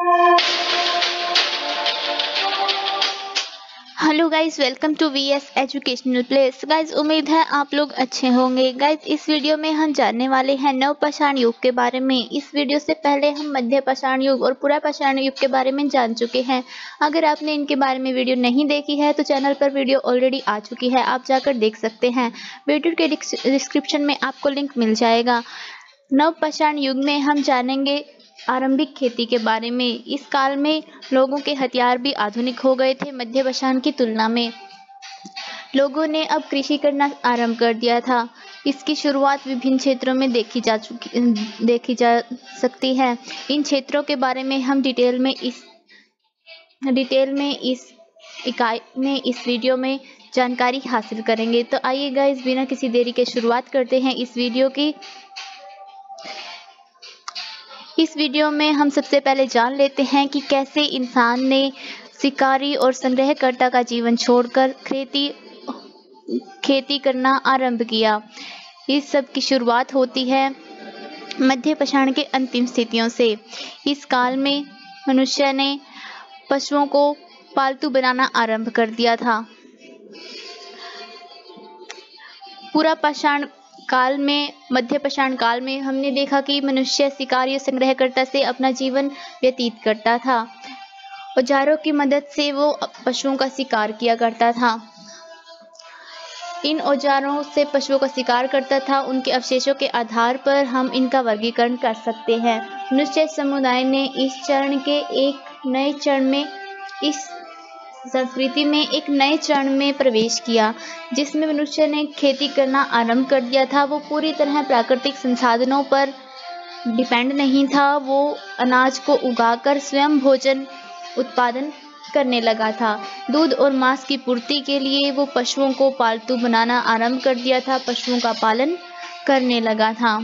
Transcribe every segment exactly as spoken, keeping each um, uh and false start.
Hello guys, welcome to V S educational place. Guys, उम्मीद है आप लोग अच्छे होंगे। गाइज, इस वीडियो में हम जानने वाले हैं नवपाषाण युग के बारे में। इस वीडियो से पहले हम मध्य पाषाण युग और पुरापाषाण युग के बारे में जान चुके हैं। अगर आपने इनके बारे में वीडियो नहीं देखी है तो चैनल पर वीडियो ऑलरेडी आ चुकी है, आप जाकर देख सकते हैं। वीडियो के डिस्क्रिप्शन में आपको लिंक मिल जाएगा। नवपाषाण युग में हम जानेंगे आरंभिक खेती के बारे में। इस काल में लोगों के हथियार भी आधुनिक हो गए थे मध्य पाषाण की तुलना में। लोगों ने अब कृषि करना आरंभ कर दिया था। इसकी शुरुआत विभिन्न क्षेत्रों में देखी जा चुकी देखी जा सकती है। इन क्षेत्रों के बारे में हम डिटेल में इस डिटेल में इस इकाई में इस वीडियो में जानकारी हासिल करेंगे। तो आइए गाइस, बिना किसी देरी के शुरुआत करते हैं इस वीडियो की। इस वीडियो में हम सबसे पहले जान लेते हैं कि कैसे इंसान ने शिकारी और संग्रहकर्ता का जीवन छोड़कर खेती खेती करना आरंभ किया। इस सब की शुरुआत होती है मध्य पाषाण के अंतिम स्थितियों से। इस काल में मनुष्य ने पशुओं को पालतू बनाना आरंभ कर दिया था। पूरा पाषाण काल में मध्य पाषाण काल में हमने देखा कि मनुष्य शिकारी और संग्रहकर्ता से अपना जीवन व्यतीत करता था। औजारों की मदद से वो पशुओं का शिकार किया करता था। इन औजारों से पशुओं का शिकार करता था। उनके अवशेषों के आधार पर हम इनका वर्गीकरण कर सकते हैं। मनुष्य समुदाय ने इस चरण के एक नए चरण में इस संस्कृति में एक नए चरण में प्रवेश किया, जिसमें मनुष्य ने खेती करना आरंभ कर दिया था। वो पूरी तरह प्राकृतिक संसाधनों पर डिपेंड नहीं था। वो अनाज को उगाकर स्वयं भोजन उत्पादन करने लगा था। दूध और मांस की पूर्ति के लिए वो पशुओं को पालतू बनाना आरंभ कर दिया था, पशुओं का पालन करने लगा था।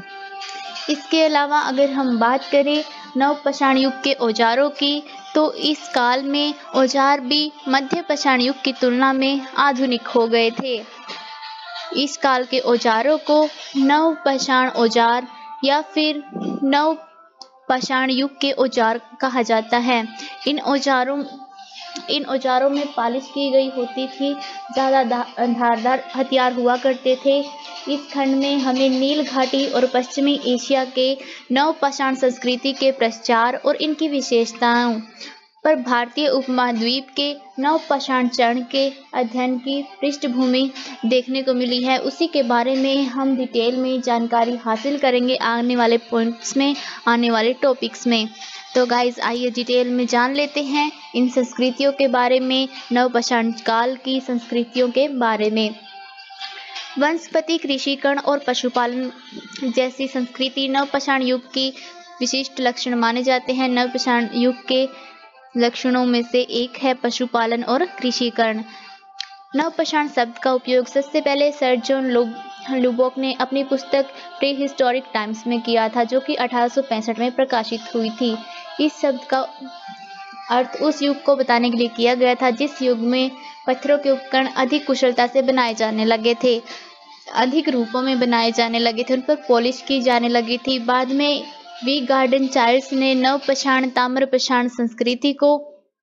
इसके अलावा अगर हम बात करें नवपाषाण युग के औजारों की, तो इस काल में औजार भी मध्य पाषाण युग की तुलना में आधुनिक हो गए थे। इस काल के औजारों को नवपाषाण औजार या फिर नवपाषाण युग के औजार कहा जाता है। इन औजारों इन औजारों में पालिश की गई होती थी, ज़्यादा धारदार हथियार हुआ करते थे। इस खंड में हमें नील घाटी और पश्चिमी एशिया के नवपाषाण संस्कृति के प्रचार और इनकी विशेषताओं पर भारतीय उपमहाद्वीप के नवपाषाण चरण के अध्ययन की पृष्ठभूमि देखने को मिली है। उसी के बारे में हम डिटेल में जानकारी हासिल करेंगे आने वाले पॉइंट्स में, आने वाले टॉपिक्स में। तो गाइज, आइए डिटेल में जान लेते हैं इन संस्कृतियों के बारे में, नवपाषाण काल की संस्कृतियों के बारे में। वनस्पति कृषिकरण और पशुपालन जैसी संस्कृति नवपाषाण युग की विशिष्ट लक्षण माने जाते हैं। नवपाषाण युग के लक्षणों में से एक है पशुपालन और कृषिकरण। नवपाषाण शब्द का उपयोग सबसे पहले सर जॉन लुबॉक ने अपनी पुस्तक प्री हिस्टोरिक टाइम्स में किया था, जो कि अठारह सौ पैंसठ में प्रकाशित हुई थी। इस शब्द का अर्थ उस युग को बताने के लिए किया गया था जिस युग में पत्थरों के उपकरण अधिक कुशलता से बनाए जाने लगे थे, अधिक रूपों में बनाए जाने लगे थे, उन पर पॉलिश की जाने लगी थी। बाद में वी गार्डन चार्ल्स ने नवपाषाण ताम्रपाषाण संस्कृति को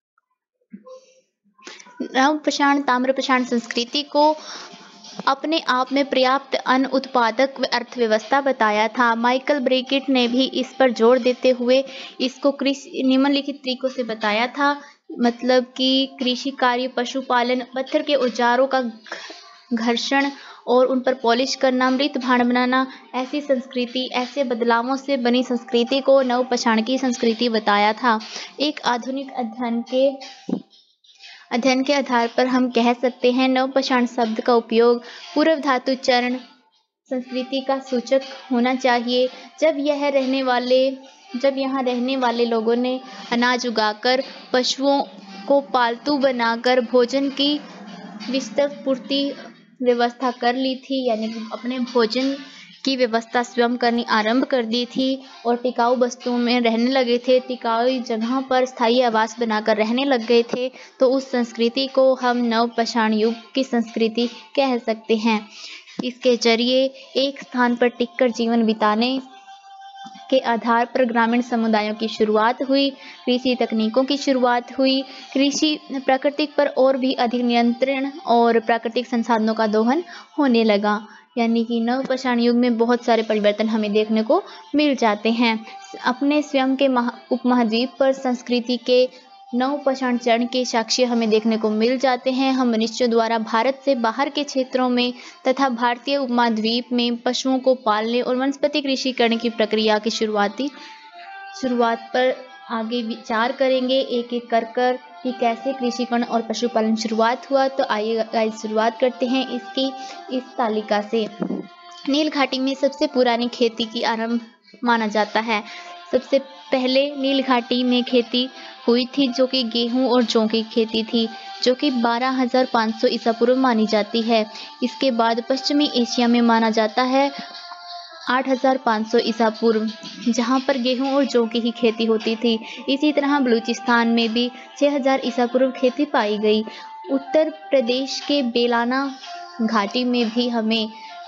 नवपाषाण ताम्रपाषाण संस्कृति को अपने आप में पर्याप्त अन्न उत्पादक अर्थव्यवस्था बताया था। माइकल ब्रेकिट ने भी इस पर जोर देते हुए इसको कृषि निम्नलिखित तरीकों से बताया था, मतलब कि कृषि कार्य, पशुपालन, पत्थर के औजारों का घर्षण और उन पर पॉलिश करना, मृत भांड बनाना, ऐसी संस्कृति, ऐसे बदलावों से बनी संस्कृति को नवपाषाण की संस्कृति बताया था। एक आधुनिक अध्ययन के अध्ययन के आधार पर हम कह सकते हैं नवपाषाण शब्द का उपयोग पूर्व धातु चरण संस्कृति का सूचक होना चाहिए, जब यह रहने वाले जब यहाँ रहने वाले लोगों ने अनाज उगाकर पशुओं को पालतू बनाकर भोजन की विस्तृत पूर्ति व्यवस्था कर ली थी, यानी अपने भोजन की व्यवस्था स्वयं करनी आरंभ कर दी थी और टिकाऊ वस्तुओं में रहने लगे थे, टिकाऊ जगह पर स्थायी आवास बनाकर रहने लग गए थे। तो उस संस्कृति को हम नवपाषाण युग की संस्कृति कह सकते हैं। इसके जरिए एक स्थान पर टिककर जीवन बिताने के आधार पर ग्रामीण समुदायों की शुरुआत हुई, कृषि तकनीकों की शुरुआत हुई, कृषि प्राकृतिक पर और भी अधिक नियंत्रण और प्राकृतिक संसाधनों का दोहन होने लगा। यानी कि नवपाषाण युग में बहुत सारे परिवर्तन हमें देखने को मिल जाते हैं। अपने स्वयं के महा उपमहाद्वीप पर संस्कृति के नवपाषाण चरण के साक्ष्य हमें देखने को मिल जाते हैं। हम मनुष्यों द्वारा भारत से बाहर के क्षेत्रों में तथा भारतीय उपमहाद्वीप में पशुओं को पालने और वनस्पति कृषिकरण की प्रक्रिया की शुरुआती शुरुआत पर आगे विचार करेंगे एक एक कर कर कि कैसे कृषिकरण और पशुपालन शुरुआत हुआ। तो आइए गाइस शुरुआत करते हैं इसकी इस तालिका से। नील घाटी में सबसे पुरानी खेती की आरंभ माना जाता है। सबसे पहले नील घाटी में खेती हुई थी जो कि गेहूं और जौ की खेती थी, जो कि बारह हज़ार पाँच सौ ईसा पूर्व मानी जाती है। इसके बाद पश्चिमी एशिया में माना जाता है आठ हज़ार पाँच सौ ईसा पूर्व, जहां पर गेहूं और जौ की ही खेती होती थी। इसी तरह बलूचिस्तान में भी छह हज़ार ईसा पूर्व खेती पाई गई। उत्तर प्रदेश के बेलाना घाटी में भी हमें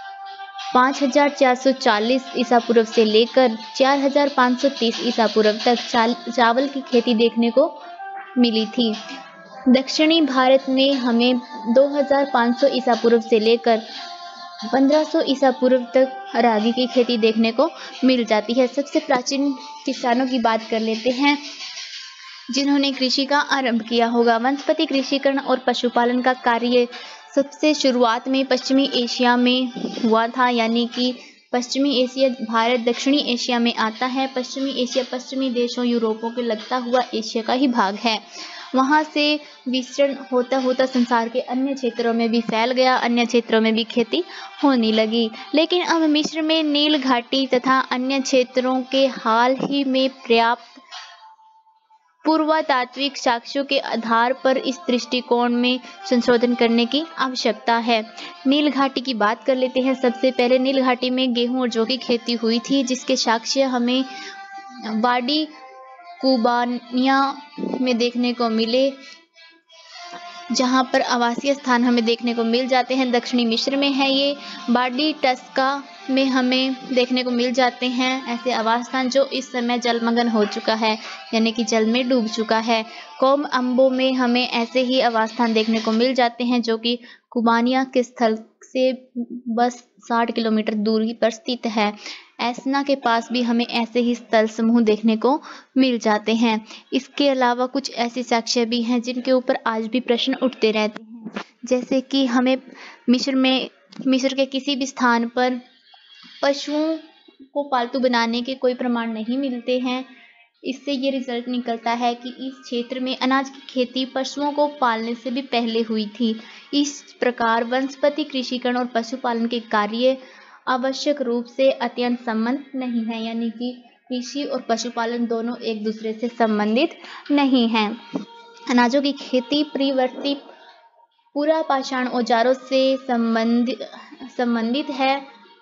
पाँच हज़ार चार सौ चालीस ईसा पूर्व से लेकर चार हज़ार पाँच सौ तीस ईसा पूर्व तक चावल की खेती देखने को मिली थी। दक्षिणी भारत में हमें दो हज़ार पाँच सौ ईसा पूर्व से लेकर पंद्रह सौ ईसा पूर्व तक रागी की खेती देखने को मिल जाती है। सबसे प्राचीन किसानों की बात कर लेते हैं जिन्होंने कृषि का आरंभ किया होगा। वनस्पति कृषिकरण और पशुपालन का कार्य सबसे शुरुआत में पश्चिमी एशिया में हुआ था, यानी कि पश्चिमी एशिया भारत दक्षिणी एशिया में आता है। पश्चिमी एशिया पश्चिमी देशों यूरोपों के लगता हुआ एशिया का ही भाग है। वहाँ से विचरण होता होता संसार के अन्य क्षेत्रों में भी फैल गया, अन्य क्षेत्रों में भी खेती होने लगी। लेकिन अब मिस्र में नील घाटी तथा अन्य क्षेत्रों के हाल ही में पर्याप्त पुरातात्विक साक्ष्यों के आधार पर इस दृष्टिकोण में संशोधन करने की आवश्यकता है। नील घाटी की बात कर लेते हैं। सबसे पहले नील घाटी में गेहूं और जौ की खेती हुई थी, जिसके साक्ष्य हमें वाडी कुबानिया में देखने को मिले, जहां पर आवासीय स्थान हमें देखने को मिल जाते हैं। दक्षिणी मिस्र में है ये। बाडी टस्का में हमें देखने को मिल जाते हैं ऐसे आवास स्थान जो इस समय जलमग्न हो चुका है, यानी कि जल में डूब चुका है। कौम अम्बो में हमें ऐसे ही आवास स्थान देखने को मिल जाते हैं जो कि कुबानिया के स्थल से बस साठ किलोमीटर दूरी पर स्थित है। एसना के पास भी हमें ऐसे ही स्थल समूह देखने को मिल जाते हैं। इसके अलावा कुछ ऐसे साक्ष्य भी हैं जिनके ऊपर आज भी प्रश्न उठते रहते हैं, जैसे कि हमें मिस्र में मिस्र के किसी भी स्थान पर पशुओं को पालतू बनाने के कोई प्रमाण नहीं मिलते हैं। इससे ये रिजल्ट निकलता है कि इस क्षेत्र में अनाज की खेती पशुओं को पालने से भी पहले हुई थी। इस प्रकार वनस्पति कृषिकरण और पशुपालन के कार्य आवश्यक रूप से अत्यंत संबंध नहीं है, यानी कि कृषि और पशुपालन दोनों एक दूसरे से संबंधित नहीं हैं। अनाजों की खेती प्रवृत्ति पुरापाषाण औजारों से संबंधित संबंधित है।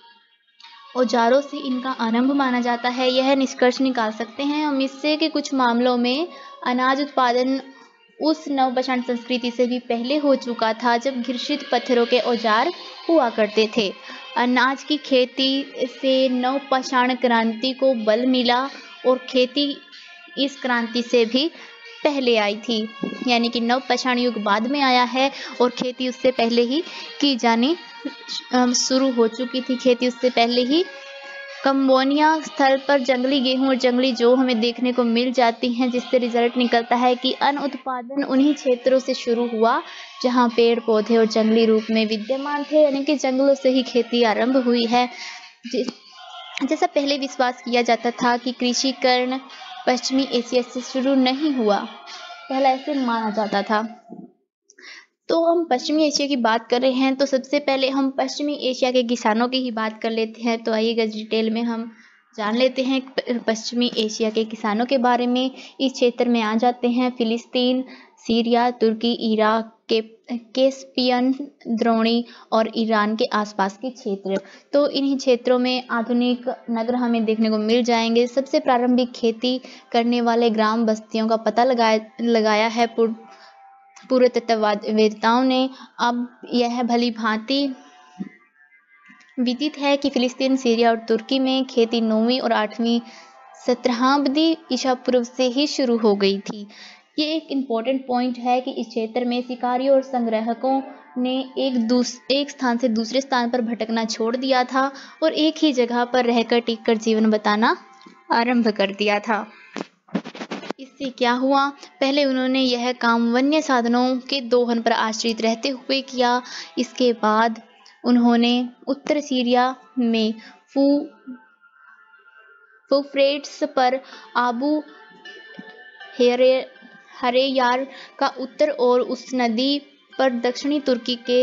औजारों से इनका आरंभ माना जाता है। यह निष्कर्ष निकाल सकते हैं हम इससे कि कुछ मामलों में अनाज उत्पादन उस नवपाषाण संस्कृति से भी पहले हो चुका था जब घर्षित पत्थरों के औजार हुआ करते थे। अनाज की खेती से नवपाषाण क्रांति को बल मिला और खेती इस क्रांति से भी पहले आई थी, यानी कि नवपाषाण युग बाद में आया है और खेती उससे पहले ही की जानी शुरू हो चुकी थी। खेती उससे पहले ही कंबोनिया स्थल पर जंगली गेहूं और जंगली जौ हमें देखने को मिल जाती हैं, जिससे रिजल्ट निकलता है कि अन्न उत्पादन उन्हीं क्षेत्रों से शुरू हुआ जहां पेड़ पौधे और जंगली रूप में विद्यमान थे, यानी कि जंगलों से ही खेती आरंभ हुई है। जैसा पहले विश्वास किया जाता था कि कृषिकरण पश्चिमी एशिया से शुरू नहीं हुआ, पहला ऐसे माना जाता था। तो हम पश्चिमी एशिया की बात कर रहे हैं तो सबसे पहले हम पश्चिमी एशिया के किसानों की ही बात कर लेते हैं। तो आइएगा डिटेल में हम जान लेते हैं पश्चिमी एशिया के किसानों के बारे में। इस क्षेत्र में आ जाते हैं फिलिस्तीन, सीरिया, तुर्की, इराक के कैस्पियन, द्रोणी और ईरान के आसपास के क्षेत्र। तो इन्हीं क्षेत्रों में आधुनिक नगर हमें देखने को मिल जाएंगे। सबसे प्रारंभिक खेती करने वाले ग्राम बस्तियों का पता लगाया लगाया है पुरातत्ववेत्ताओं ने। अब यह भली भांति विदित है कि फिलिस्तीन, सीरिया और तुर्की में खेती नौवीं और आठवीं सत्रहवीं ईसा पूर्व से ही शुरू हो गई थी। ये एक इम्पोर्टेंट पॉइंट है कि इस क्षेत्र में शिकारियों और संग्राहकों ने एक दूस एक स्थान से दूसरे स्थान पर भटकना छोड़ दिया था और एक ही जगह पर रहकर टिककर जीवन बिताना आरंभ कर दिया था। इससे क्या हुआ, पहले उन्होंने यह काम वन्य साधनों के दोहन पर आश्रित रहते हुए किया। इसके बाद उन्होंने उत्तर सीरिया में फू यूफ्रेट्स पर आबू हेरे हरेयार का उत्तर और उस नदी पर दक्षिणी तुर्की के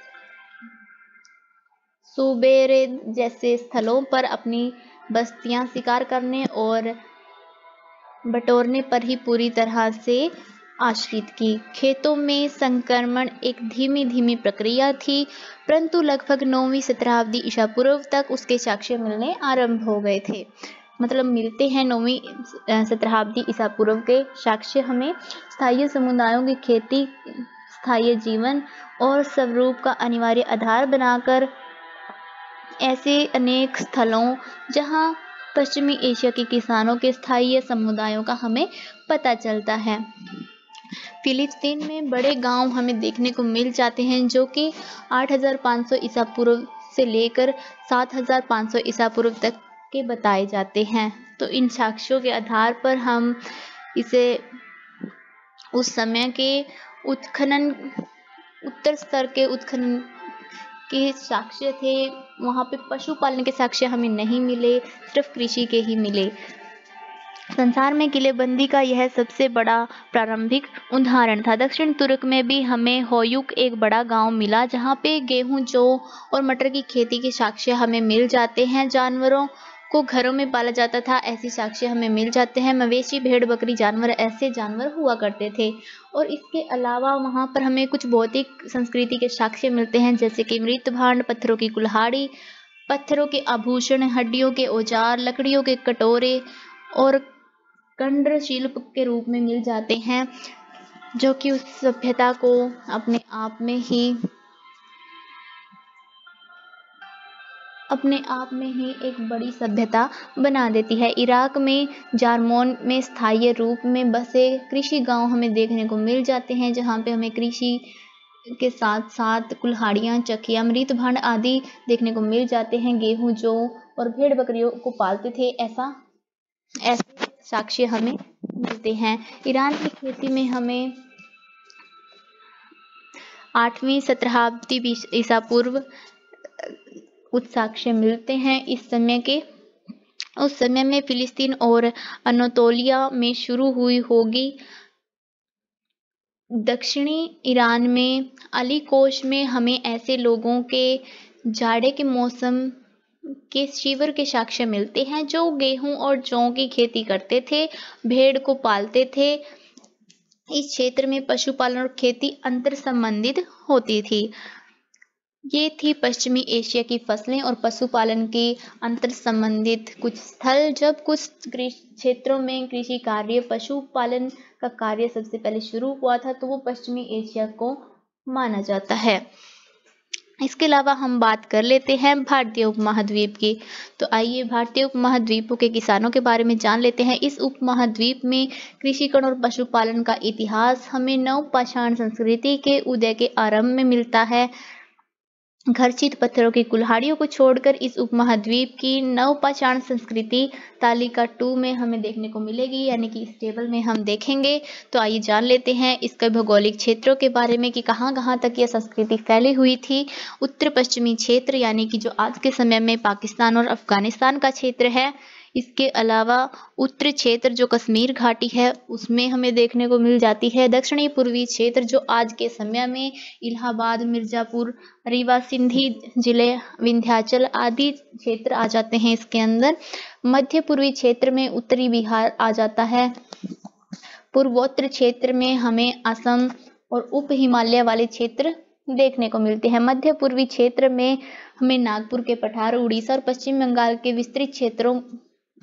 सुबेरेद जैसे स्थलों पर अपनी बस्तियां शिकार करने और बटोरने पर ही पूरी तरह से आश्रित की। खेतों में संक्रमण एक धीमी धीमी प्रक्रिया थी, परंतु लगभग नौवीं सत्रहवीं ईसा पूर्व तक उसके साक्ष्य मिलने आरंभ हो गए थे। मतलब मिलते हैं नौवीं सत्रहवीं ईसा पूर्व के साक्ष्य हमें स्थायी समुदायों की खेती, स्थायी जीवन और स्वरूप का अनिवार्य आधार बनाकर ऐसे अनेक स्थलों जहां पश्चिमी एशिया के किसानों के स्थायी समुदायों का हमें पता चलता है। फिलिस्तीन में बड़े गांव हमें देखने को मिल जाते हैं जो कि आठ हज़ार पाँच सौ ईसा पूर्व से लेकर सात हज़ार पाँच सौ ईसा पूर्व तक के बताए जाते हैं। तो इन साक्ष्यों के आधार पर हम इसे उस समय के उत्खनन उत्तर स्तर के उत्खनन के साक्ष्य थे। वहाँ पे पशुपालन के साक्ष्य हमें नहीं मिले, सिर्फ कृषि के ही मिले। संसार में किलेबंदी का यह सबसे बड़ा प्रारंभिक उदाहरण था। दक्षिण तुर्क में भी हमें होयुक एक बड़ा गांव मिला जहाँ पे गेहूं, जौ और मटर की खेती के साक्ष्य हमें मिल जाते हैं। जानवरों को घरों में पाला जाता था, ऐसे साक्ष्य हमें मिल जाते हैं। मवेशी, भेड़, बकरी, जानवर ऐसे जानवर हुआ करते थे। और इसके अलावा वहाँ पर हमें कुछ भौतिक संस्कृति के साक्ष्य मिलते हैं, जैसे कि मृत भांड, पत्थरों की कुल्हाड़ी, पत्थरों के आभूषण, हड्डियों के औजार, लकड़ियों के कटोरे और कंड शिल्प के रूप में मिल जाते हैं, जो कि उस सभ्यता को अपने आप में ही अपने आप में ही एक बड़ी सभ्यता बना देती है। इराक में जारमोन में स्थायी रूप में बसे कृषि गांव हमें देखने को मिल जाते हैं, जहां पे हमें कृषि के साथ साथ कुल्हाड़ियाँ, चकिया, मृत भांड आदि देखने को मिल जाते हैं। गेहूं, जौ और भेड़ बकरियों को पालते थे, ऐसा ऐसे साक्ष्य हमें मिलते हैं। ईरान की खेती में हमें आठवीं सत्रहवीं ईसा पूर्व कुछ साक्ष्य मिलते हैं। इस समय के उस समय में फिलिस्तीन और अनातोलिया में शुरू हुई होगी। दक्षिणी ईरान में अली कोश में हमें ऐसे लोगों के जाड़े के मौसम के शिविर के साक्ष्य मिलते हैं जो गेहूं और जौ की खेती करते थे, भेड़ को पालते थे। इस क्षेत्र में पशुपालन और खेती अंतर संबंधित होती थी। ये थी पश्चिमी एशिया की फसलें और पशुपालन के अंतर संबंधित कुछ स्थल। जब कुछ क्षेत्रों में कृषि कार्य, पशुपालन का कार्य सबसे पहले शुरू हुआ था, तो वो पश्चिमी एशिया को माना जाता है। इसके अलावा हम बात कर लेते हैं भारतीय उपमहाद्वीप की। तो आइए भारतीय उपमहाद्वीपों के किसानों के बारे में जान लेते हैं। इस उपमहाद्वीप में कृषिकण और पशुपालन का इतिहास हमें नवपाषाण संस्कृति के उदय के आरंभ में मिलता है। घर्षित पत्थरों की कुल्हाड़ियों को छोड़कर इस उपमहाद्वीप की नवपाषाण संस्कृति तालिका टू में हमें देखने को मिलेगी, यानी कि इस टेबल में हम देखेंगे। तो आइए जान लेते हैं इसके भौगोलिक क्षेत्रों के बारे में कि कहाँ कहाँ तक यह संस्कृति फैली हुई थी। उत्तर पश्चिमी क्षेत्र, यानी कि जो आज के समय में पाकिस्तान और अफगानिस्तान का क्षेत्र है। इसके अलावा उत्तरी क्षेत्र जो कश्मीर घाटी है उसमें हमें देखने को मिल जाती है। दक्षिणी पूर्वी क्षेत्र जो आज के समय में इलाहाबाद, मिर्जापुर, रीवा, सिंधी जिले, विंध्याचल आदि क्षेत्र आ जाते हैं इसके अंदर। मध्य पूर्वी क्षेत्र में उत्तरी बिहार आ जाता है। पूर्वोत्तर क्षेत्र में हमें असम और उप हिमालय वाले क्षेत्र देखने को मिलते हैं। मध्य पूर्वी क्षेत्र में हमें नागपुर के पठार, उड़ीसा और पश्चिम बंगाल के विस्तृत क्षेत्रों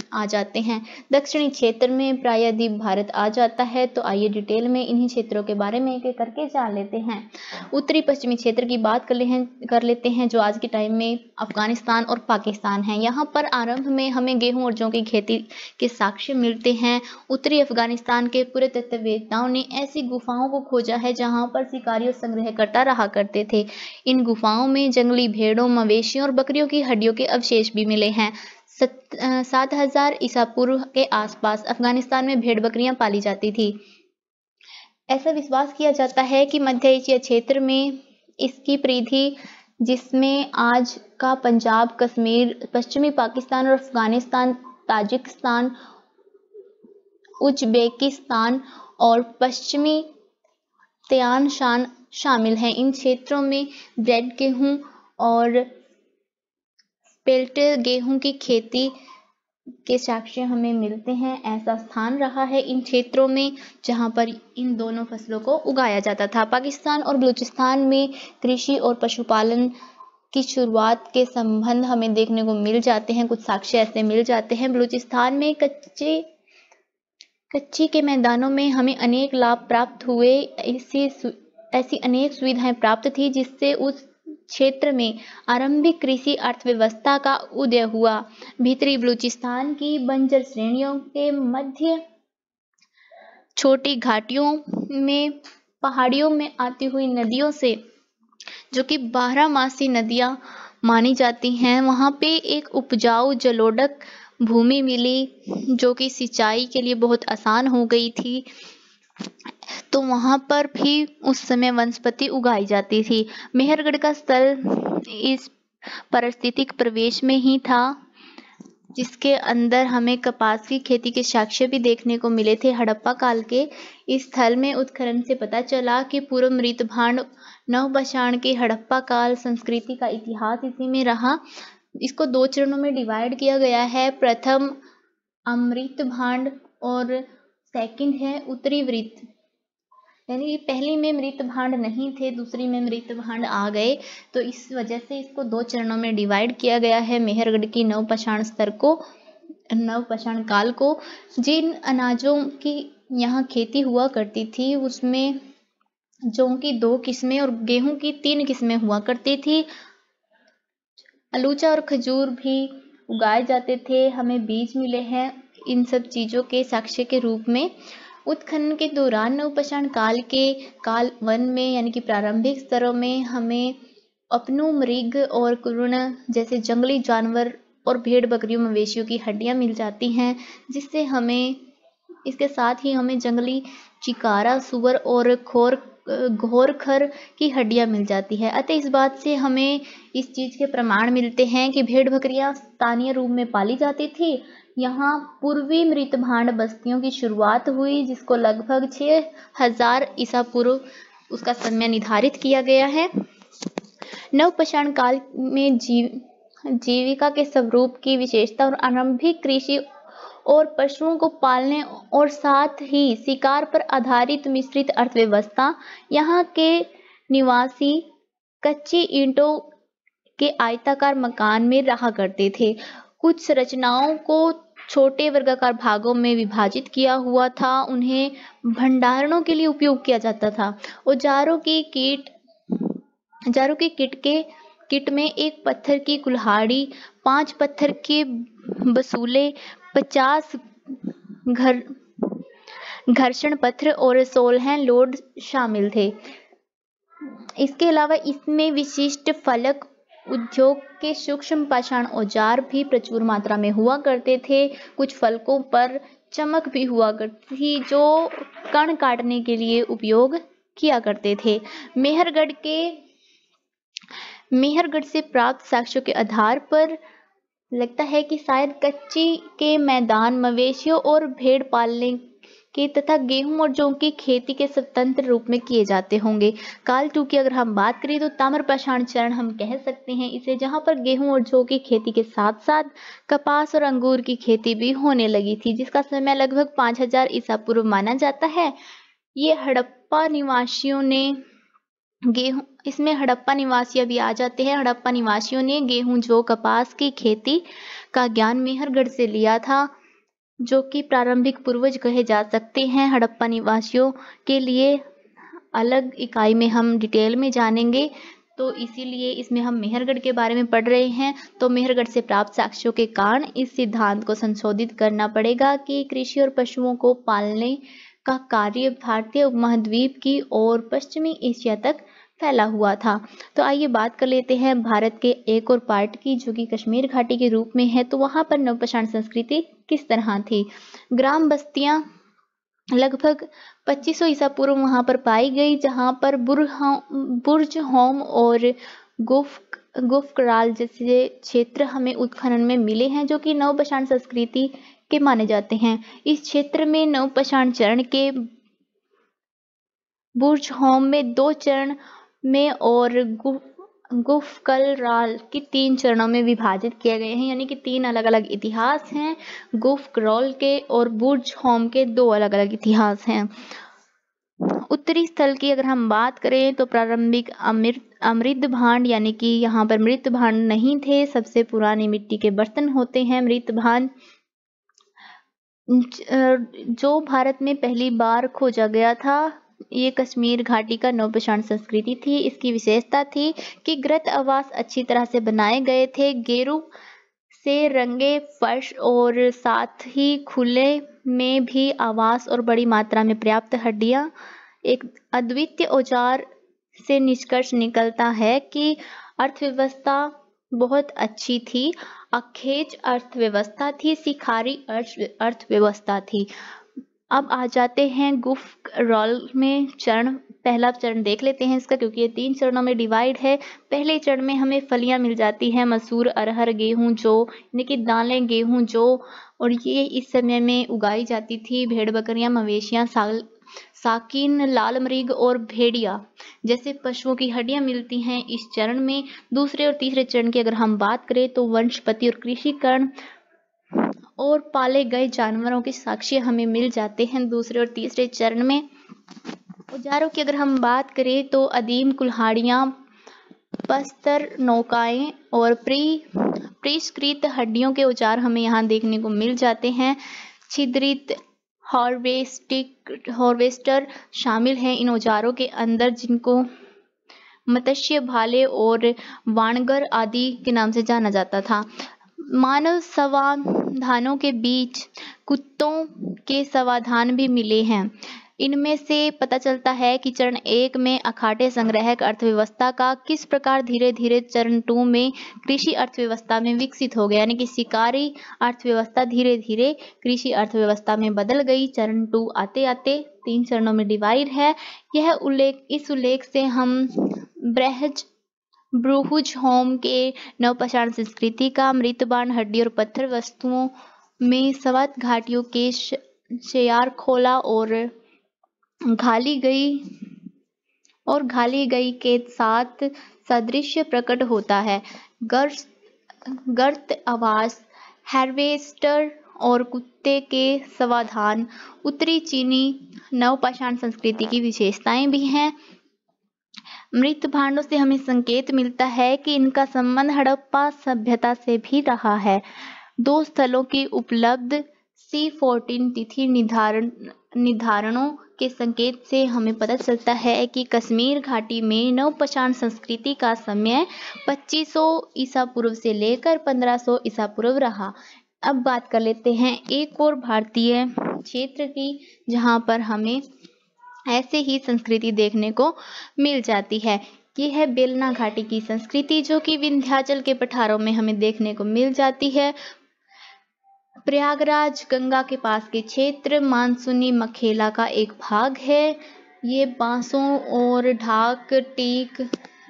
आ जाते हैं। दक्षिणी क्षेत्र में प्रायः द्वीप भारत आ जाता है। तो आइए डिटेल में इन्हीं क्षेत्रों के बारे में एक एक करके जान लेते हैं। उत्तरी पश्चिमी क्षेत्र की बात कर ले हैं कर लेते हैं जो आज के टाइम में अफगानिस्तान और पाकिस्तान है। यहाँ पर आरंभ में हमें गेहूं और जौ की खेती के साक्ष्य मिलते हैं। उत्तरी अफगानिस्तान के पुरातत्ववेत्ताओं ने ऐसी गुफाओं को खोजा है जहाँ पर शिकारी और संग्रहकर्ता रहा करते थे। इन गुफाओं में जंगली भेड़ों, मवेशियों और बकरियों की हड्डियों के अवशेष भी मिले हैं। सात हजार ईसा पूर्व के आसपास अफगानिस्तान में भेड़ बकरियां पाली जाती थी। ऐसा विश्वास किया जाता है कि मध्य एशिया क्षेत्र में इसकी परिधि, जिसमें आज का पंजाब, कश्मीर, पश्चिमी पाकिस्तान और अफगानिस्तान, ताजिकिस्तान, उज्बेकिस्तान और पश्चिमी त्यान शान शामिल हैं। इन क्षेत्रों में ब्रेड गेहूं और पेल्ट गेहूं की खेती के साक्ष्य हमें मिलते हैं। ऐसा स्थान रहा है इन क्षेत्रों में जहां पर इन दोनों फसलों को उगाया जाता था। पाकिस्तान और बलूचिस्तान में कृषि और पशुपालन की शुरुआत के संबंध हमें देखने को मिल जाते हैं। कुछ साक्ष्य ऐसे मिल जाते हैं। बलूचिस्तान में कच्चे कच्ची के मैदानों में हमें अनेक लाभ प्राप्त हुए। ऐसी ऐसी अनेक सुविधाएं प्राप्त थी जिससे उस क्षेत्र में आरंभिक कृषि अर्थव्यवस्था का उदय हुआ। भीतरी बलूचिस्तान की बंजर श्रेणियों के मध्य छोटी घाटियों में पहाड़ियों में आती हुई नदियों से, जो कि बारहमासी नदियां मानी जाती हैं, वहां पे एक उपजाऊ जलोढ़ भूमि मिली जो कि सिंचाई के लिए बहुत आसान हो गई थी। तो वहां पर भी उस समय वनस्पति उगाई जाती थी। मेहरगढ़ का स्थल इस पारिस्थितिक प्रवेश में ही था, जिसके अंदर हमें कपास की खेती के साक्ष्य भी देखने को मिले थे। हड़प्पा काल के इस स्थल में उत्खनन से पता चला कि पूर्व मृतभांड नवपाषाण के हड़प्पा काल संस्कृति का इतिहास इसी में रहा। इसको दो चरणों में डिवाइड किया गया है। प्रथम अमृत भांड और सेकंड है उत्तरी वृत्त, यानी पहली में मृत भांड नहीं थे, दूसरी में मृत भांड आ गए। तो इस वजह से इसको दो चरणों में डिवाइड किया गया है। मेहरगढ़ की नवपाषाण स्तर को, नवपाषाण काल को। जिन अनाजों की यहाँ खेती हुआ करती थी उसमें जौ की दो किस्में और गेहूं की तीन किस्में हुआ करती थी। अलूचा और खजूर भी उगाए जाते थे। हमें बीज मिले हैं इन सब चीजों के साक्ष्य के रूप में। उत्खनन के दौरान नवपाषाण काल के काल वन में, यानी कि प्रारंभिक स्तरों में, हमें अपनू, मृग और कुरुण जैसे जंगली जानवर और भेड़ बकरियों, मवेशियों की हड्डियां मिल जाती हैं, जिससे हमें इसके साथ ही हमें जंगली चिकारा, सुअर और खोर घोरखर की हड्डियां मिल जाती है। अतः इस बात से हमें इस चीज के प्रमाण मिलते हैं कि भेड़ बकरियां स्थानीय रूप में पाली जाती थी। यहाँ पूर्वी मृतभांड बस्तियों की शुरुआत हुई, जिसको लगभग छह हजार ईसा पूर्व उसका समय निर्धारित किया गया है। नवपाषाण काल में जीव जीविका के स्वरूप की विशेषता और आरंभिक कृषि और पशुओं को पालने और साथ ही शिकार पर आधारित मिश्रित अर्थव्यवस्था। यहाँ के निवासी कच्ची ईंटों के आयताकार मकान में रहा करते थे। कुछ संरचनाओं को छोटे वर्गाकार भागों में विभाजित किया हुआ था। उन्हें भंडारणों के लिए उपयोग किया जाता था। औजारों की किट औजारों की किट के किट में एक पत्थर की कुल्हाड़ी, पांच पत्थर के बसूले, पचास घर घर्षण पत्थर और सोलह लोड शामिल थे। इसके अलावा इसमें विशिष्ट फलक उद्योग के सूक्ष्म पाषाण औजार भी प्रचुर मात्रा में हुआ करते थे। कुछ फलकों पर चमक भी हुआ करती थी जो कण काटने के लिए उपयोग किया करते थे। मेहरगढ़ के मेहरगढ़ से प्राप्त साक्ष्यों के आधार पर लगता है कि शायद कच्ची के मैदान मवेशियों और भेड़ पालने के तथा गेहूं और जौ की खेती के स्वतंत्र रूप में किए जाते होंगे। काल टू की अगर हम बात करें तो ताम्रपाषाण चरण हम कह सकते हैं इसे, जहां पर गेहूं और जौ की खेती के साथ साथ कपास और अंगूर की खेती भी होने लगी थी, जिसका समय लगभग पाँच हजार ईसा पूर्व माना जाता है। ये हड़प्पा निवासियों ने गेहूं, इसमें हड़प्पा निवासी अभी आ जाते हैं। हड़प्पा निवासियों ने गेहूं, जौ, कपास की खेती का ज्ञान मेहरगढ़ से लिया था, जो कि प्रारंभिक पूर्वज कहे जा सकते हैं। हड़प्पा निवासियों के लिए अलग इकाई में हम डिटेल में जानेंगे, तो इसीलिए इसमें हम मेहरगढ़ के बारे में पढ़ रहे हैं। तो मेहरगढ़ से प्राप्त साक्ष्यों के कारण इस सिद्धांत को संशोधित करना पड़ेगा कि कृषि और पशुओं को पालने का कार्य भारतीय उपमहाद्वीप की और पश्चिमी एशिया तक फैला हुआ था। तो आइए बात कर लेते हैं भारत के एक और पार्ट की, जो कि कश्मीर घाटी के रूप में है। तो वहां पर नवपाषाण संस्कृति किस तरह थी? ग्राम बस्तियां लगभग पच्चीस सौ ईसा पूर्व वहां पर पाई गई, जहां पर बुर्ज होम और गुफ गुफकराल जैसे क्षेत्र हमें उत्खनन में मिले हैं, जो कि नवपाषाण संस्कृति के माने जाते हैं। इस क्षेत्र में नवपाषाण चरण के बुर्ज होम में दो चरण में और गुफ गुफकराल की तीन चरणों में विभाजित किए गए हैं, यानी कि तीन अलग अलग इतिहास हैं। गुफकराल के और बुर्ज होम के दो अलग अलग इतिहास हैं। उत्तरी स्थल की अगर हम बात करें तो प्रारंभिक अमृत अमृत भांड, यानी कि यहाँ पर मृत भांड नहीं थे। सबसे पुरानी मिट्टी के बर्तन होते हैं मृत भांड, जो भारत में पहली बार खोजा गया था। ये कश्मीर घाटी का नवपाषाण संस्कृति थी। इसकी विशेषता थी कि गृत आवास अच्छी तरह से बनाए गए थे, गेरू से रंगे फर्श और साथ ही खुले में भी आवास और बड़ी मात्रा में पर्याप्त हड्डियां। एक अद्वितीय औजार से निष्कर्ष निकलता है कि अर्थव्यवस्था बहुत अच्छी थी। अखेज अर्थव्यवस्था थी, शिकारी अर्थव्यवस्था थी। अब आ जाते हैं गुफकराल में। चरण पहला चरण देख लेते हैं इसका, क्योंकि ये तीन चरणों में डिवाइड है। पहले चरण में हमें फलियां मिल जाती हैं, मसूर, अरहर, गेहूं, जौ, यानी कि दालें, गेहूं, जौ, और ये इस समय में उगाई जाती थी। भेड़ बकरियां, मवेशियां, साल साकिन, लाल मृग और भेड़िया जैसे पशुओं की हड्डियां मिलती हैं इस चरण में। दूसरे और तीसरे चरण की अगर हम बात करें तो वंशपति और कृषिकर्ण और पाले गए जानवरों के साक्ष्य हमें मिल जाते हैं दूसरे और तीसरे चरण में। औजारों की अगर हम बात करें तो अदीम कुल्हाड़ियां, पस्तर, नौकाएं और प्री परिष्कृत हड्डियों के औजार हमें यहाँ देखने को मिल जाते हैं। छिद्रित हार्वेस्टिक हार्वेस्टर शामिल हैं इन औजारों के अंदर, जिनको मत्स्य भाले और वाणगर आदि के नाम से जाना जाता था। मानव समाधानों के बीच कुत्तों के समाधान भी मिले हैं। इनमें से पता चलता है कि चरण एक में अखाड़े संग्रहक अर्थव्यवस्था का किस प्रकार धीरे धीरे चरण टू में कृषि अर्थव्यवस्था में विकसित हो गया, यानी कि शिकारी अर्थव्यवस्था धीरे धीरे कृषि अर्थव्यवस्था में बदल गई। चरण टू आते आते तीन चरणों में डिवाइड है। यह उल्लेख इस उल्लेख से हम ब्रहज ब्रूहुज होम के नवपाषाण संस्कृति का मृतबान, हड्डी और पत्थर वस्तुओं में सवत घाटियों के शेयार खोला और घाली गई और घाली गई के साथ सादृश्य प्रकट होता है। गर्त गर्त आवास, हार्वेस्टर और कुत्ते के समाधान उत्तरी चीनी नवपाषाण संस्कृति की विशेषताएं भी हैं। मृत भांडों से हमें संकेत मिलता है कि इनका संबंध हड़प्पा सभ्यता से भी रहा है। दो स्थलों की उपलब्ध सी फोर्टीन तिथि निर्धारण निर्धारणों के संकेत से हमें पता चलता है कि कश्मीर घाटी में नवपाषाण संस्कृति का समय पच्चीस सौ ईसा पूर्व से लेकर पंद्रह सौ ईसा पूर्व रहा। अब बात कर लेते हैं एक और भारतीय क्षेत्र की, जहां पर हमें ऐसे ही संस्कृति देखने को मिल जाती है। ये है बेलना घाटी की संस्कृति, जो कि विंध्याचल के पठारों में हमें देखने को मिल जाती है। प्रयागराज गंगा के पास के क्षेत्र मानसूनी मखेला का एक भाग है। ये बांसों और ढाक टीक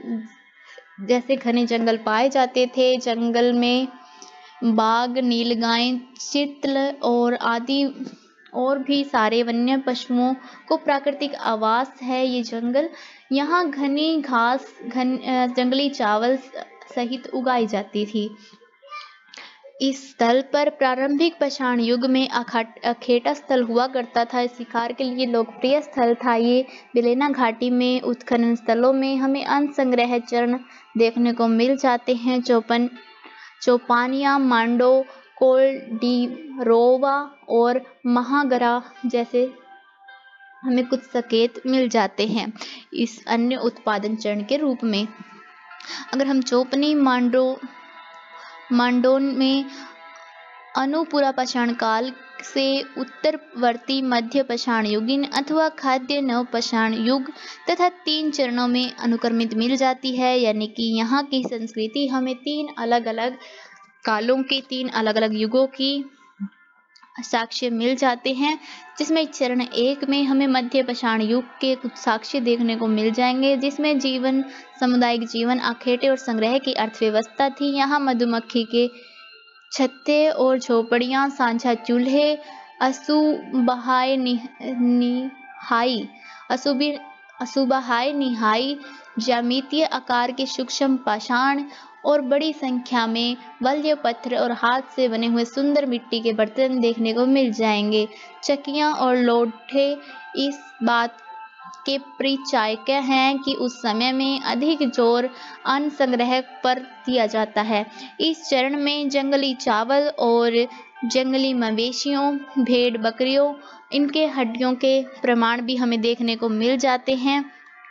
जैसे घने जंगल पाए जाते थे। जंगल में बाघ, नीलगाय, चितल और आदि और भी सारे वन्य पशुओं को प्राकृतिक आवास है ये जंगल। यहाँ घनी घास, घन जंगली चावल सहित उगाई जाती थी। इस स्थल पर प्रारंभिक पाषाण युग में अखाट अखेटा स्थल हुआ करता था। शिकार के लिए लोकप्रिय स्थल था ये। बेलेना घाटी में उत्खनन स्थलों में हमें अन्य संग्रह चरण देखने को मिल जाते हैं। चौपन चौपानिया, मांडो, कोल्डिरोवा और महागरा जैसे हमें कुछ संकेत मिल जाते हैं इस अन्य उत्पादन चरण के रूप में। अगर हम चौपनी मांडो मांडोन में अनुपुरा पाषाण काल से उत्तरवर्ती मध्य पाषाण युगीन अथवा खाद्य नव पाषाण युग तथा तीन चरणों में अनुक्रमित मिल जाती है। यानी कि यहाँ की संस्कृति हमें तीन अलग अलग कालों के तीन अलग अलग युगों की साक्ष्य मिल जाते हैं, जिसमें चरण एक में हमें मध्य पाषाण युग के कुछ साक्ष्य देखने को मिल जाएंगे, जिसमें जीवन सामुदायिक जीवन, आखेटे और संग्रह की अर्थव्यवस्था थी। यहाँ मधुमक्खी के छत्ते और झोपड़ियाँ, साझा चूल्हे, असुबहाय निहाई असुबी असुबहाय निहाई, ज्यामितीय आकार के सूक्ष्म पाषाण और बड़ी संख्या में बल्य पत्थर और हाथ से बने हुए सुंदर मिट्टी के बर्तन देखने को मिल जाएंगे। चकियाँ और लोठे इस बात के परिचायक हैं कि उस समय में अधिक जोर अन्न संग्रह पर दिया जाता है। इस चरण में जंगली चावल और जंगली मवेशियों, भेड़ बकरियों, इनके हड्डियों के प्रमाण भी हमें देखने को मिल जाते हैं।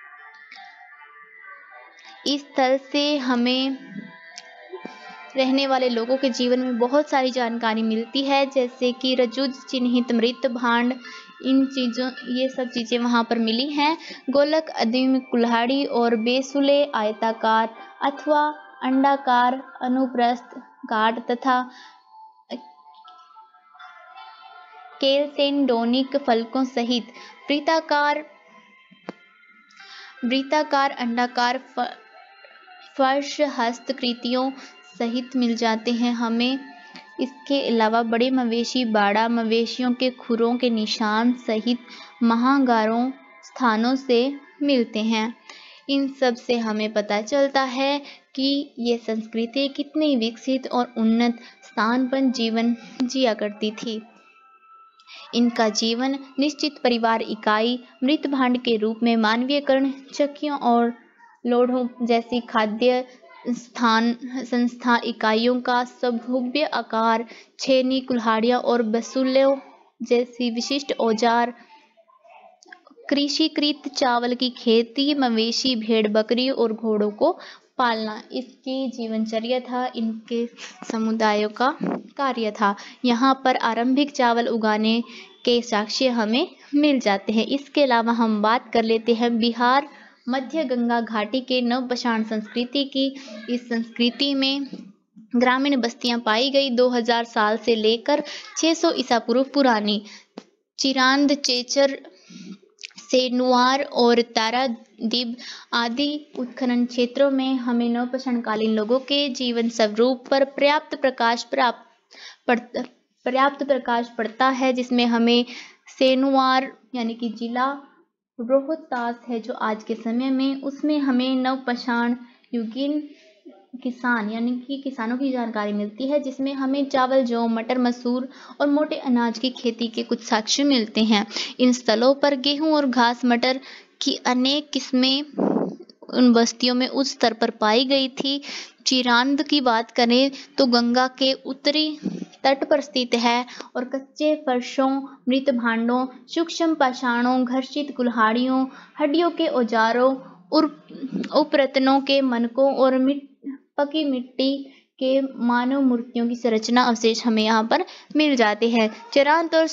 इस स्थल से हमें रहने वाले लोगों के जीवन में बहुत सारी जानकारी मिलती है, जैसे कि रजुज चिन्हित मृत भांड, इन चीज़ों ये सब चीज़ें वहाँ पर मिली हैं। गोलक, अदीम कुल्हाड़ी और बेसुले आयताकार अथवा अंडाकार अनुप्रस्थ गाढ़ तथा केल्सेडोनिक फलकों सहित वृत्ताकार वृत्ताकार अंडाकार फर्श हस्तकृतियों सहित मिल जाते हैं हमें। इसके अलावा बड़े मवेशी बाड़ा, मवेशियों के खुरों के निशान सहित महागारों स्थानों से मिलते हैं। इन सब से हमें पता चलता है कि ये संस्कृति कितनी विकसित और उन्नत स्थान पर जीवन जिया करती थी। इनका जीवन निश्चित परिवार इकाई, मृत भांड के रूप में मानवीयकरण, चक्कियों और लोढ़ों जैसी खाद्य स्थान संस्था इकाइयों का सभव्य आकार, छेनी, कुल्हाड़ियाँ और बसुल्यों जैसी विशिष्ट औजार, कृषिकृत चावल की खेती, मवेशी, भेड़ बकरी और घोड़ों को पालना, इसकी जीवनचर्या था, इनके समुदायों का कार्य था। यहाँ पर आरंभिक चावल उगाने के साक्ष्य हमें मिल जाते हैं। इसके अलावा हम बात कर लेते हैं बिहार मध्य गंगा घाटी के नवपाषाण संस्कृति की। इस संस्कृति में ग्रामीण बस्तियां पाई गई। दो हज़ार साल से लेकर छह सौ ईसा पूर्व पुरानी चिरांद, चेचर, सेनुआर और तारादीब आदि उत्खनन क्षेत्रों में हमें नवपाषाणकालीन लोगों के जीवन स्वरूप पर पर्याप्त प्रकाश प्राप्त पर्याप्त प्रकाश पड़ता है, जिसमें हमें सेनुआर यानी कि जिला रोहतास है जो आज के समय में, उसमें हमें नवपाषाण युगीन किसान यानी कि किसानों की जानकारी मिलती है, जिसमें हमें चावल, जौ, मटर, मसूर और मोटे अनाज की खेती के कुछ साक्ष्य मिलते हैं। इन स्थलों पर गेहूं और घास मटर की अनेक किस्में उन बस्तियों में उच्च स्तर पर पाई गई थी। चिरांद की बात करें तो गंगा के उत्तरी तट पर स्थित है और कच्चे फर्शों, मृत भांडों, सूक्ष्म पाषाणों, घर्षित कुल्हाड़ियों, हड्डियों के औजारों, उपरत्नों के मनकों और मिट, पकी मिट्टी के मानव मूर्तियों की संरचना अवशेष हमें यहाँ पर मिल जाते हैं। चिरांत और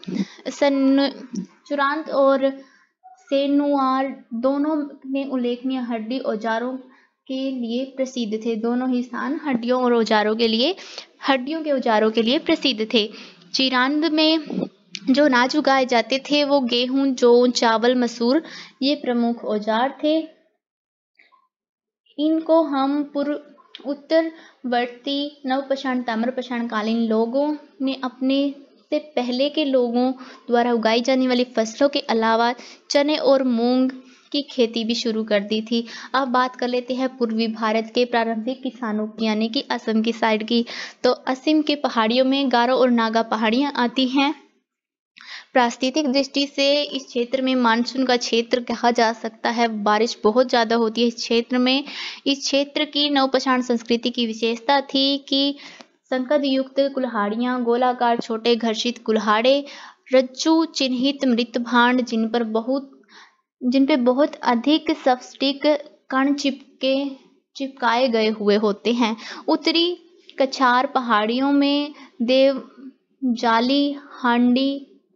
चुरांत और सेनुआर दोनों में उल्लेखनीय हड्डी औजारों के लिए प्रसिद्ध थे। दोनों ही स्थान हड्डियों और औजारों के लिए हड्डियों के औजारों के लिए प्रसिद्ध थे। चिरांद में जो अनाज उगाए जाते थे वो गेहूं, जौ, चावल, मसूर ये प्रमुख औजार थे। इनको हम पूर्व उत्तरवर्ती नवपाषाण ताम्रपाषाण कालीन लोगों ने अपने से पहले के लोगों द्वारा उगाई जाने वाली फसलों के अलावा चने और मूंग, की खेती भी शुरू कर दी थी। अब बात कर लेते हैं पूर्वी भारत के प्रारंभिक किसानों की, यानी कि असम की साइड की। तो असम के पहाड़ियों में गारो और नागा पहाड़ियां आती हैं। पारिस्थितिक दृष्टि से इस क्षेत्र में मानसून का क्षेत्र कहा जा सकता है। बारिश बहुत ज़्यादा होती है इस क्षेत्र में। इस क्षेत्र की नवपाषाण संस्कृति की विशेषता थी कि संकद युक्त कुल्हाड़ियाँ, गोलाकार छोटे घर्षित कुल्हाड़े, रज्जु चिन्हित मृत भांड जिन पर बहुत जिन पे बहुत अधिक सब्स्टिक कण चिपके चिपकाए गए हुए होते हैं। उत्तरी कछार पहाड़ियों में देव जाली हांडी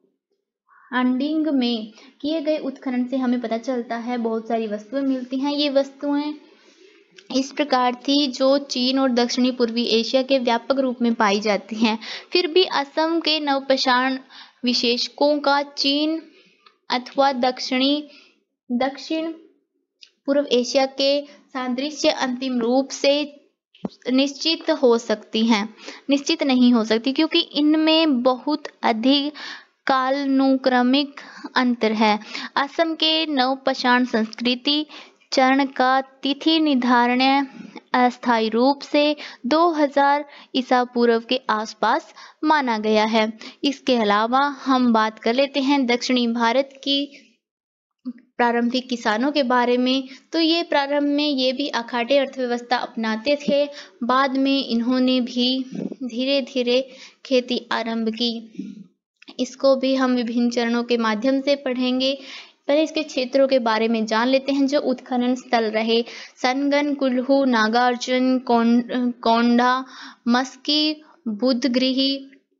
हांडिंग में किए गए उत्खनन से हमें पता चलता है बहुत सारी वस्तुएं मिलती हैं। ये वस्तुएं इस प्रकार थी जो चीन और दक्षिणी पूर्वी एशिया के व्यापक रूप में पाई जाती हैं। फिर भी असम के नवपाषाण विशेषकों का चीन अथवा दक्षिणी दक्षिण पूर्व एशिया के सादृश्य अंतिम रूप से निश्चित हो सकती हैं निश्चित नहीं हो सकती, क्योंकि इनमें बहुत अधिक कालानुक्रमिक अंतर है। असम के नवपाषाण संस्कृति चरण का तिथि निर्धारण अस्थायी रूप से दो हज़ार ईसा पूर्व के आसपास माना गया है। इसके अलावा हम बात कर लेते हैं दक्षिणी भारत की प्रारंभिक किसानों के बारे में। तो ये प्रारंभ में ये भी अखाड़े अर्थव्यवस्था अपनाते थे। बाद में इन्होंने भी धीरे धीरे खेती आरंभ की। इसको भी हम विभिन्न चरणों के माध्यम से पढ़ेंगे। पहले इसके क्षेत्रों के बारे में जान लेते हैं जो उत्खनन स्थल रहे। सनगन, कुल्लू, नागार्जुन कोंडा, मस्की, बुधगृही,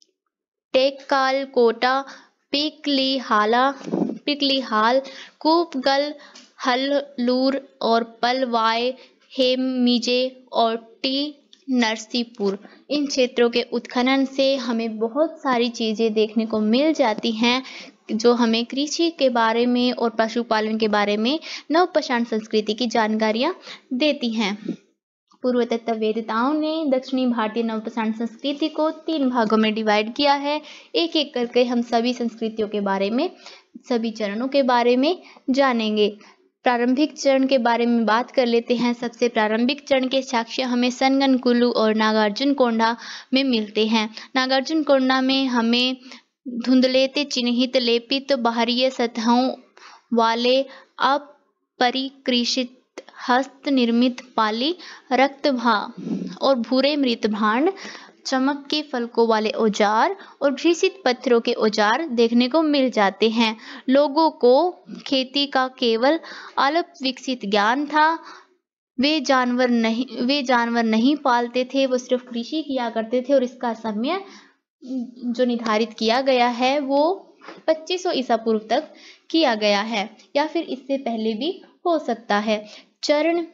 टेक्काल कोटा, पिकलीहाला पिकलीहाल, कूपगल, हल्लूर और पलवाय, हेमिजे और टी नरसीपुर। इन क्षेत्रों के उत्खनन से हमें बहुत सारी चीज़ें देखने को मिल जाती हैं जो हमें कृषि के बारे में और पशुपालन के बारे में नवपाषाण संस्कृति की जानकारियाँ देती हैं। पूर्व तत्ववेत्ताओं ने दक्षिणी भारतीय नवपाषाण संस्कृति को तीन भागों में डिवाइड किया है। एक एक करके हम सभी संस्कृतियों के बारे में, सभी चरणों के बारे में जानेंगे। प्रारंभिक चरण के बारे में बात कर लेते हैं। सबसे प्रारंभिक चरण के साक्ष्य हमें सनगन, कुल्लू और नागार्जुन कोंडा में मिलते हैं। नागार्जुन कोंडा में हमें धुंधलेते चिन्हित लेपित बाहरी सतहों वाले अपरिकृषित हस्त निर्मित पाली रक्तभा और भूरे मृत भांड, चमक के फलकों वाले औजार और घिसित पत्थरों के औजार देखने को मिल जाते हैं। लोगों को खेती का केवल अल्प विकसित ज्ञान था। वे जानवर नहीं वे जानवर नहीं पालते थे, वो सिर्फ कृषि किया करते थे। और इसका समय जो निर्धारित किया गया है वो पच्चीस सौ ईसा पूर्व तक किया गया है, या फिर इससे पहले भी हो सकता है। चरण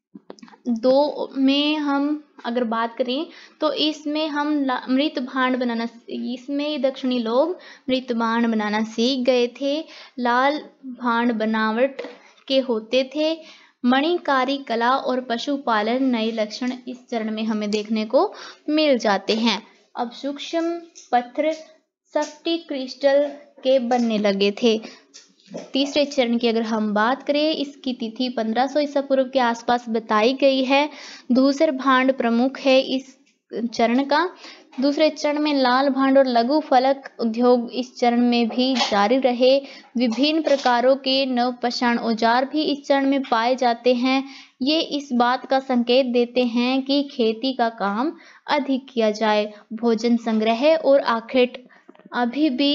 दो में हम अगर बात करें तो इसमें हम मृत भांड बनाना इसमें दक्षिणी लोग मृत भांड बनाना सीख गए थे। लाल भांड बनावट के होते थे। मणिकारी कला और पशुपालन नए लक्षण इस चरण में हमें देखने को मिल जाते हैं। अब सूक्ष्म पत्थर सख्ती क्रिस्टल के बनने लगे थे। तीसरे चरण की अगर हम बात करें, इसकी तिथि पंद्रह सौ ईसा पूर्व के आसपास बताई गई है। धूसर भांड प्रमुख है इस चरण का। दूसरे चरण में लाल भांड और लघु फलक उद्योग इस चरण में भी जारी रहे। विभिन्न प्रकारों के नवपाषाण औजार भी इस चरण में पाए जाते हैं। ये इस बात का संकेत देते हैं कि खेती का काम अधिक किया जाए। भोजन संग्रह और आखेट अभी भी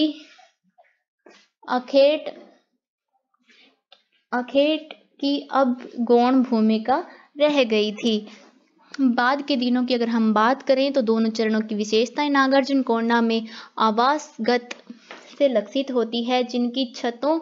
अखेट अखेट की अब गौण भूमिका रह गई थी। बाद के दिनों की अगर हम बात करें तो दोनों चरणों की विशेषताएं नागार्जुन कोंडा में आवासगत से लक्षित होती है, जिनकी छतों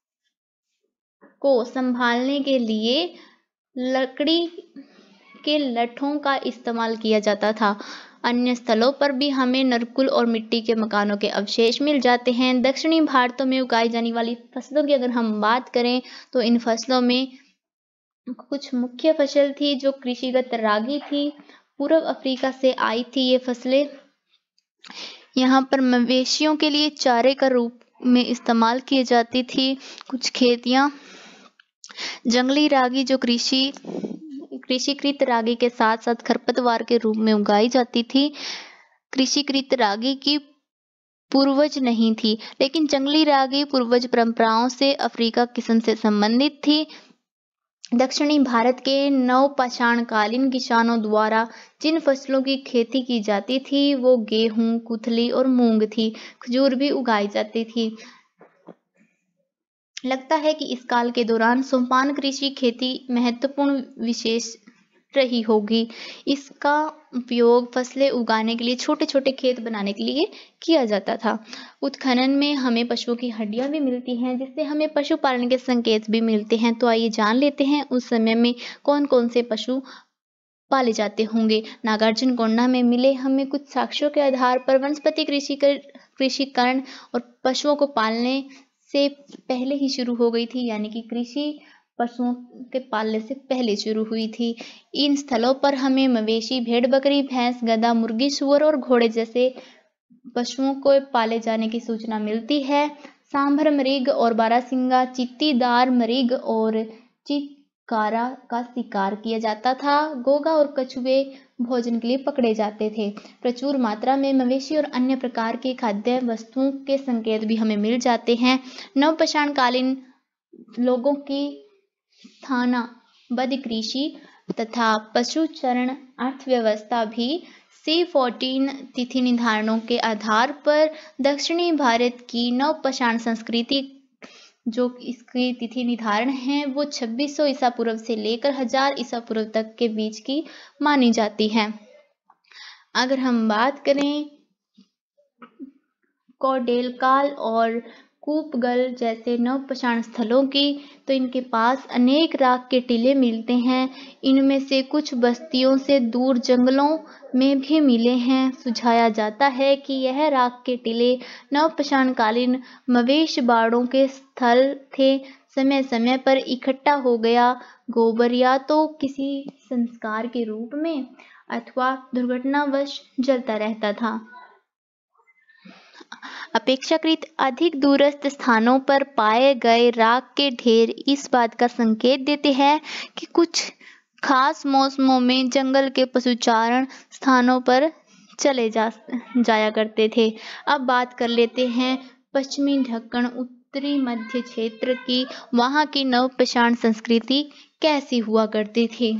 को संभालने के लिए लकड़ी के लठों का इस्तेमाल किया जाता था। अन्य स्थलों पर भी हमें नरकुल और मिट्टी के मकानों के अवशेष मिल जाते हैं। दक्षिणी भारत में उगाई जाने वाली फसलों की अगर हम बात करें तो इन फसलों में कुछ मुख्य फसल थी जो कृषिगत रागी थी। पूर्व अफ्रीका से आई थी ये फसलें। यहाँ पर मवेशियों के लिए चारे का रूप में इस्तेमाल की जाती थी। कुछ खेतियाँ जंगली रागी जो कृषि कृषिकृत रागी के साथ साथ खरपतवार के रूप में उगाई जाती थी, कृषिकृत रागी की पूर्वज नहीं थी, लेकिन जंगली रागी पूर्वज परंपराओं से अफ्रीका किस्म से संबंधित थी। दक्षिणी भारत के नवपाषाणकालीन किसानों द्वारा जिन फसलों की खेती की जाती थी वो गेहूं, कुथली और मूंग थी। खजूर भी उगाई जाती थी। लगता है कि इस काल के दौरान सोपान कृषि खेती महत्वपूर्ण विशेष रही होगी। इसका उपयोग फसलें उगाने के लिए, छोटे छोटे खेत बनाने के लिए किया जाता था। उत्खनन में हमें पशुओं की हड्डियां भी मिलती हैं, जिससे हमें पशुपालन के संकेत भी मिलते हैं। तो आइए जान लेते हैं उस समय में कौन कौन से पशु पाले जाते होंगे। नागार्जुन कोंडा में मिले हमें कुछ साक्ष्यों के आधार पर वनस्पति कृषि कृषिकरण और पशुओं को पालने से पहले ही शुरू हो गई थी, यानी कि कृषि पशुओं के पालने से पहले शुरू हुई थी। इन स्थलों पर हमें मवेशी, भेड़, बकरी, भैंस, गधा, मुर्गी, सूअर और घोड़े जैसे पशुओं को पाले जाने की सूचना मिलती है। सांभर मृग और बारहसिंगा, चीतीदार मृग और चितकारा का शिकार किया जाता था। घोंघा और कछुए भोजन के लिए पकड़े जाते थे। प्रचुर मात्रा में मवेशी और अन्य प्रकार की खाद्य वस्तुओं के संकेत भी हमें मिल जाते हैं। नवपाषाणकालीन लोगों की स्थानबद्ध कृषि तथा पशुचरण अर्थव्यवस्था भी सी चौदह तिथि निर्धारणों के आधार पर दक्षिणी भारत की नवपाषाण संस्कृति, जो इसकी तिथि निर्धारण है, वो छब्बीस सौ ईसा पूर्व से लेकर हजार ईसा पूर्व तक के बीच की मानी जाती है। अगर हम बात करें कौडेल काल और कूपगल जैसे नवपाषाण स्थलों की, तो इनके पास अनेक राख के टीले मिलते हैं। इनमें से कुछ बस्तियों से दूर जंगलों में भी मिले हैं। सुझाया जाता है कि यह राख के टीले नवपाषाणकालीन मवेश बाड़ों के स्थल थे। समय समय पर इकट्ठा हो गया गोबर या तो किसी संस्कार के रूप में अथवा दुर्घटनावश जलता रहता था। अपेक्षाकृत अधिक दूरस्थ स्थानों पर पाए गए राख के ढेर इस बात का संकेत देते हैं कि कुछ खास मौसमों में जंगल के पशुचारण स्थानों पर चले जा जाया करते थे। अब बात कर लेते हैं पश्चिमी ढक्कन उत्तरी मध्य क्षेत्र की। वहां की नवपाषाण संस्कृति कैसी हुआ करती थी।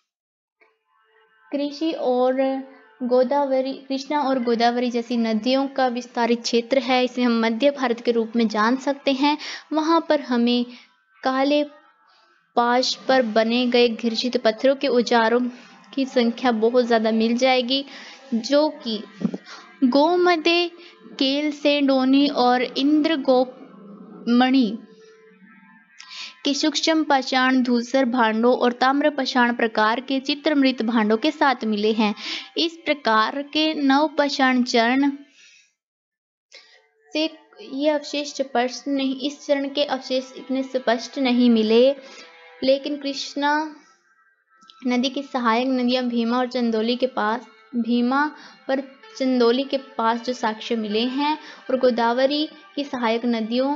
कृषि और गोदावरी, कृष्णा और गोदावरी जैसी नदियों का विस्तारित क्षेत्र है। इसे हम मध्य भारत के रूप में जान सकते हैं। वहां पर हमें काले पाश पर बने गए घिरशित पत्थरों के औजारों की संख्या बहुत ज्यादा मिल जाएगी, जो कि गोमदे, केलसेडोनी और इंद्रगोपमणि के सूक्ष्म पाषाण धूसर भांडों और ताम्र पाषाण प्रकार के चित्रमृत भांडों के साथ मिले हैं। इस प्रकार के नवपाषाण चरण से ये अवशेष स्पष्ट नहीं इस चरण के अवशेष इतने स्पष्ट नहीं मिले, लेकिन कृष्णा नदी की सहायक नदियां भीमा और चंदौली के पास भीमा पर चंदौली के पास जो साक्ष्य मिले हैं, और गोदावरी की सहायक नदियों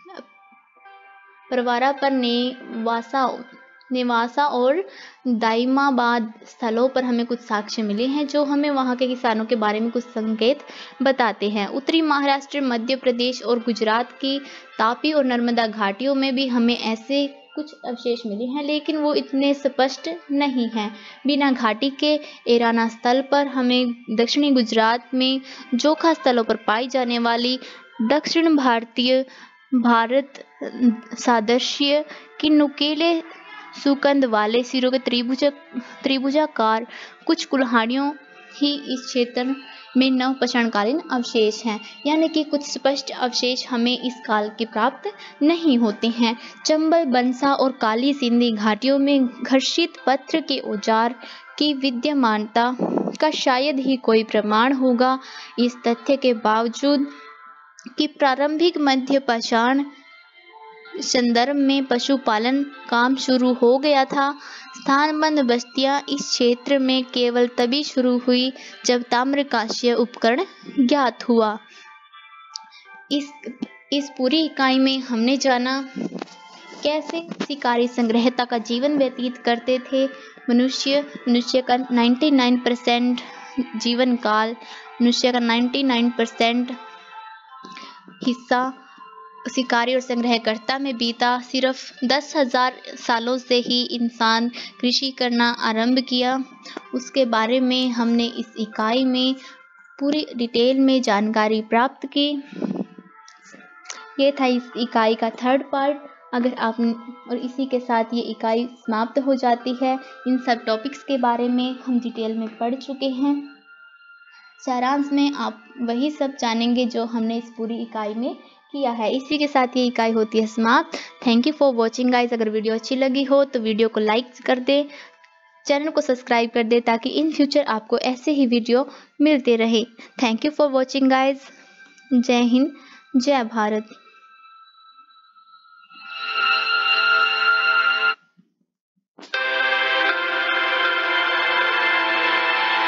परवारा पर नेवासा नेवासा और दाइमाबाद स्थलों पर हमें कुछ साक्ष्य मिले हैं, जो हमें वहां के किसानों के बारे में कुछ संकेत बताते हैं। उत्तरी महाराष्ट्र, मध्य प्रदेश और गुजरात की तापी और नर्मदा घाटियों में भी हमें ऐसे कुछ अवशेष मिले हैं, लेकिन वो इतने स्पष्ट नहीं हैं। बिना घाटी के एराना स्थल पर हमें दक्षिणी गुजरात में जोखा स्थलों पर पाई जाने वाली दक्षिण भारतीय भारत सादृश्य की नुकीले सुकंद वाले सिरों के त्रिभुज त्रिभुजाकार कुछ कुल्हाड़ियों ही इस क्षेत्र में नवपाषाणकालीन अवशेष हैं, यानी कि कुछ स्पष्ट अवशेष हमें इस काल के प्राप्त नहीं होते हैं। चंबल, बंसा और काली सिंधी घाटियों में घर्षित पत्थर के औजार की विद्यमानता का शायद ही कोई प्रमाण होगा। इस तथ्य के बावजूद कि प्रारंभिक मध्य पाषाण संदर्भ में पशुपालन काम शुरू हो गया था, स्थानबद्ध बस्तियां इस क्षेत्र में केवल तभी शुरू हुई जब ताम्रकांस्य उपकरण ज्ञात हुआ। इस इस पूरी इकाई में हमने जाना कैसे शिकारी संग्रहता का जीवन व्यतीत करते थे। मनुष्य मनुष्य का निन्यानवे परसेंट जीवन काल, मनुष्य का निन्यानवे परसेंट हिस्सा शिकारी और संग्रहकर्ता में बीता। सिर्फ दस हजार सालों से ही इंसान कृषि करना आरंभ किया। उसके बारे में हमने इस इकाई में पूरी डिटेल में जानकारी प्राप्त की। ये था इस इकाई का थर्ड पार्ट। अगर आप और इसी के साथ ये इकाई समाप्त हो जाती है। इन सब टॉपिक्स के बारे में हम डिटेल में पढ़ चुके हैं। सारांश में आप वही सब जानेंगे जो हमने इस पूरी इकाई में किया है। इसी के साथ ये इकाई होती है समाप्त। Thank you for watching guys. अगर वीडियो अच्छी लगी हो तो वीडियो को लाइक कर दे, चैनल को सब्सक्राइब कर दे ताकि इन फ्यूचर आपको ऐसे ही वीडियो मिलते रहे। Thank you for watching guys. जय हिंद, जय भारत।